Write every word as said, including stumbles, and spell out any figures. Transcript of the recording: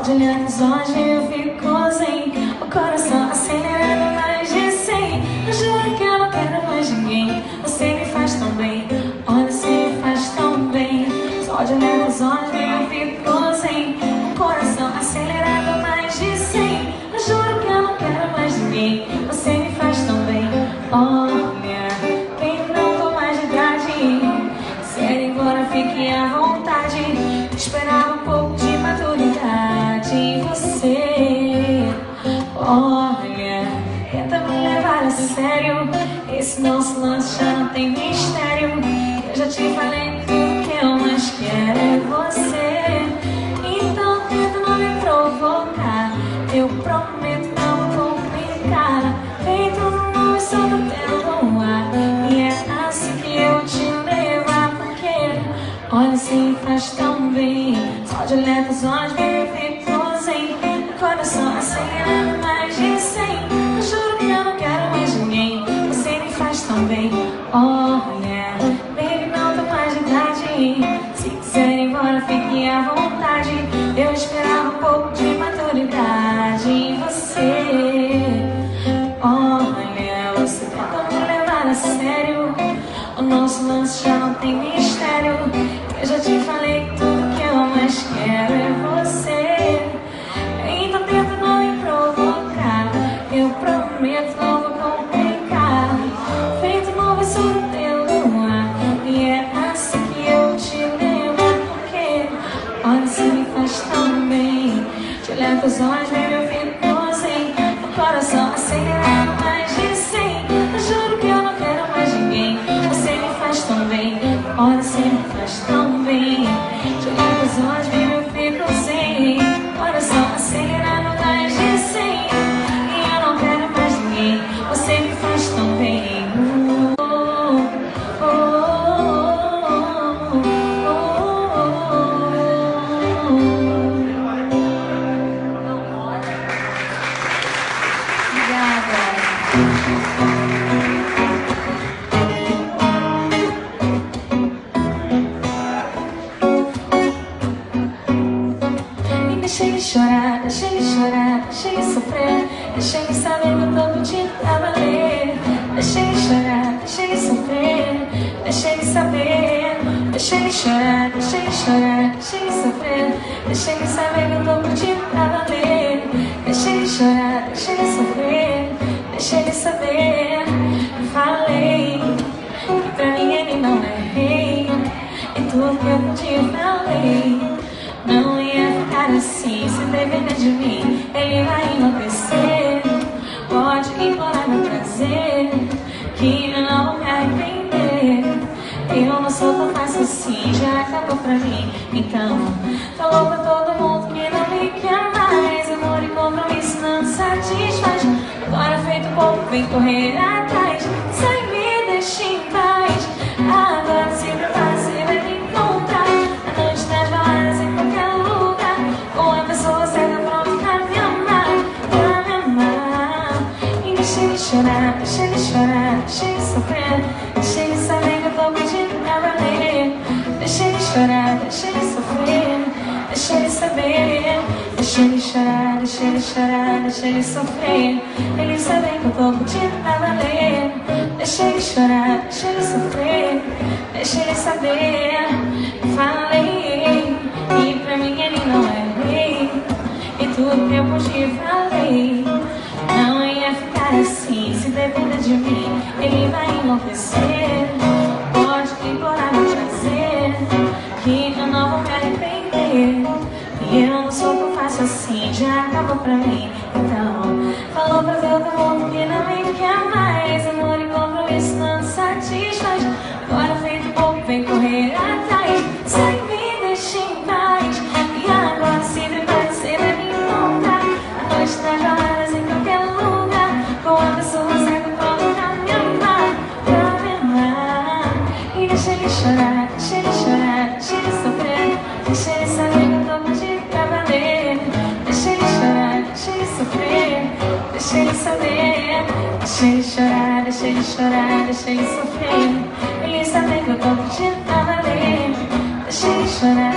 de olhar nos olhos eu fico zen. O coração acelerando mais de cem. Eu juro que eu não quero mais ninguém. Você me faz tão bem, olha, você me faz tão bem. Só de olhar nos olhos eu fico zen. O coração acelerando mais de cem. Eu juro que eu não quero mais ninguém. Você me faz tão bem, olha, bem não com mais de idade. Se é embora, fique à vontade. Esperava um pouco de maturidade em você. Olha, tenta me levar a sério. Esse nosso lance já não tem mistério. Eu já te falei que tudo que eu mais quero é você. Então tenta não me provocar. Eu prometo não complicar. Feito no sono pelo ar. E é assim que eu te levar. Porque olha, se faz tão bem. Só de olhar pros olhos eu fico zen. Meu coração acelerando mais de cem. Eu juro que eu não quero mais ninguém. Você me faz tão bem, olha, baby, não tô mais de idade. Se quiser ir embora, fique à vontade. Eu esperava um pouco de maturidade em você. Olha, você tenta me levar a sério. O nosso lance já não tem mistério. Eu já te falei que tudo que eu mais quero é você. Então tenta não me provocar. Eu prometo não vou complicar. Feito novo sobre o teu luar. E é assim que eu te lembro. Porque olha, você me faz tão bem. Te olhar pros olhos, baby, eu fico sem. O coração acelerando mais de cem. Eu juro que eu não quero mais ninguém. Você me faz tão bem, olha, você me faz tão bem. Te olhar pros olhos, baby, eu fico sem. Coração acelerando mais de cem. E eu não quero mais ninguém. Você me faz tão bem. Oh, oh, oh, oh, oh. Obrigada. Deixei de chorar, deixei de chorar, deixei de sofrer. Deixei de saber que eu tô contigo pra valer. Deixei de chorar, deixei de sofrer. Deixei de saber. Deixei de chorar, deixei de chorar, deixei de sofrer. Deixei de saber que eu tô contigo pra valer. Deixei de chorar, deixei de sofrer. Deixei de saber. Falei que pra mim ele não é rei. E tudo que eu te falei não ia ficar assim, se depender de mim, ele vai enlouquecer. Pode implorar meu prazer, que eu não vou me arrepender. Eu não sou tão fácil assim, já acabou pra mim. Então, falou pra todo mundo que não me quer mais. Amor e compromisso não satisfaz. Agora feito pouco, vem correr atrás. Sai, me deixa em paz. Agora se prepara, você vai me encontrar. A noite das baladas em qualquer lugar. Com a pessoa certa pronta pra me amar. Pra me amar. E deixei de chorar, deixei de chorar, deixei de sofrer. Deixei de saber que eu tô pedindo pra valer. Deixei de chorar, deixei de sofrer. Deixei de saber. Deixei de chorar, deixei de chorar, deixei de sofrer. Eles sabem que eu tô pedindo pra valer. Deixei de chorar, deixei de sofrer. Deixei de saber. Falei e pra mim ele não é rei. E tudo que eu pude falei não ia ficar assim, se depender de mim, ele vai enlouquecer. Pode implorar meu prazer, que eu não vou me arrepender. E eu não sou tão fácil assim, já acabou pra mim. Então, falou pra todo mundo que não me quer mais. Amor e compromisso não satisfaz. Agora feito pouco, vem correr atrás. Sai, me deixa em paz. E agora se prepara, você vai me encontrar. A noite das baladas em qualquer lugar. Com a pessoa certa pronta pra me amar. Pra me amar. E deixa de chorar, deixa de chorar, deixa de sofrer. Deixa de saber que eu tô contigo pra valer. Deixa de chorar, deixa de sofrer. Deixa de saber. Deixa de chorar, deixa de chorar, deixa de sofrer. Ele sabe que eu tô contigo pra valer. Deixa de chorar.